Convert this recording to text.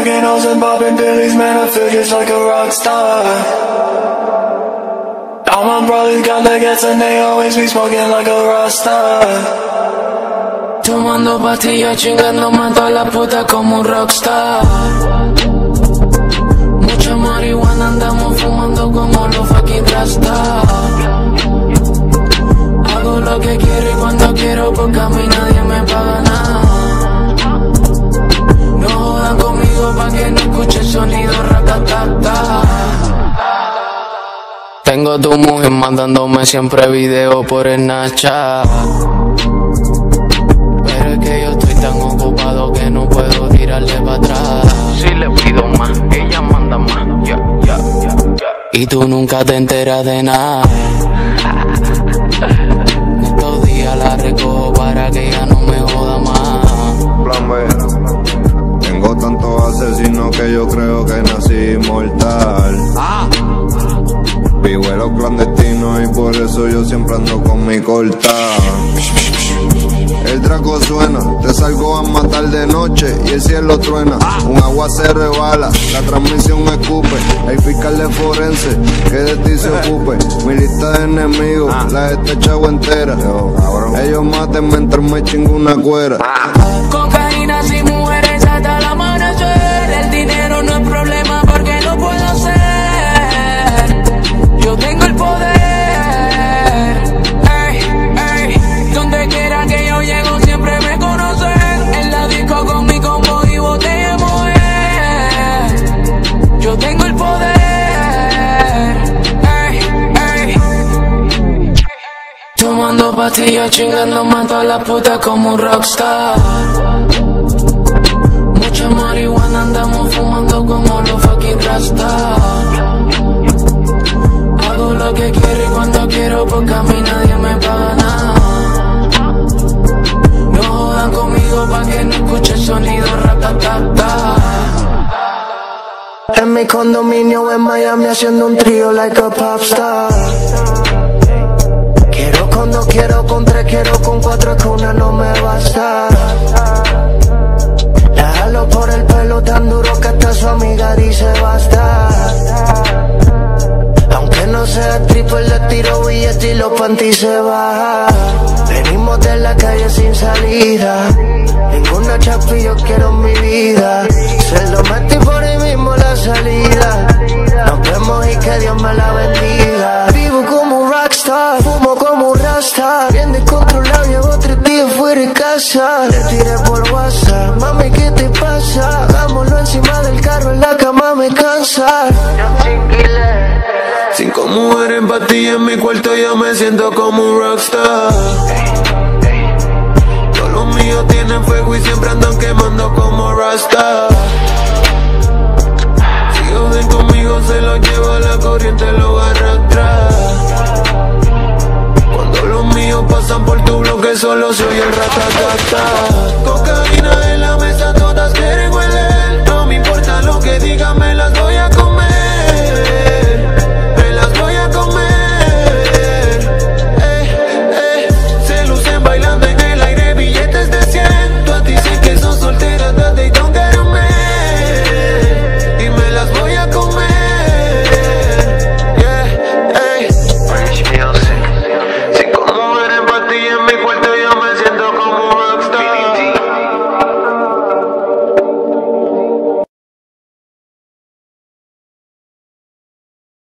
Rocking hoes and popping pillies, man, I feel just like a rock star. All my brothers got leggings and they always be smoking like a rasta. Tomando pastillas, chingándome a todas las putas como un rockstar. Mucha marihuana, andamos fumando como los fucking rasta. Hago lo que quiero y cuando quiero, porque a mí nadie me paga nada. No jodan conmigo pa' que no escuche el sonido ratatata. Tengo tu mujer mandándome siempre videos por el Snapchat. Pero es que yo estoy tan ocupado que no puedo tirarle para atrás. Si le pido más, ella manda más. Y tú nunca te enteras de nada. Estos días la recojo para que ella no me joda más. Plan B. Tengo tantos asesinos que yo creo que nací inmortal. Vivo en los clandestinos y por eso yo siempre ando con mi corta. El Draco suena, te salgo a matar de noche y el cielo truena. Un agua se rebala, la transmisión escupe. Hay fiscal de forense que de ti se ocupe. Mi lista de enemigos la he echado entera. Ellos maten mientras me chingo una cuera. Cocaína sin mujeres hasta el amanecer. El dinero no es problema porque lo puedo hacer. Yo tengo el poder. Donde quiera que yo llego siempre me conocen. En la disco con mi combo y botella mover. Yo tengo el poder. Tomando pastillas, chingándome a todas las putas como un rockstar. Mucha marihuana, andamos fumando como los fucking rasta. Hago lo que quiero y cuando quiero, porque a mí nadie me paga nada. No jodan conmigo pa' que no escuche el sonido ratatata. En mi condominio en Miami haciendo un trío like a popstar. Quiero con dos, quiero con tres, quiero con cuatro, es que una no me basta. La jalo por el pelo tan duro que hasta su amiga dice basta. Aunque no sea triple, le tiro billetes y los panties se bajan. Venimos de la calle sin salida. Ninguna chapi yo quiero en mi vida. Se lo metí por ahí mismo la salida. Nos vemos y que Dios me la bendiga. Vivo como un rockstar, fumo como un rasta. Bien descontrolado, llevo 3 días fuera de casa. Le tiré por WhatsApp, mami, ¿qué te pasa? Hagámoslo encima del carro, en la cama me cansa. 5 mujeres en pastillas en mi cuarto, yo me siento como un rockstar. Todos los míos tienen fuego y siempre andan quemando como rasta. Si joden conmigo se los llevo a la corriente, los arrastra. Cuando los míos pasan por tu bloque solo soy el ratatata.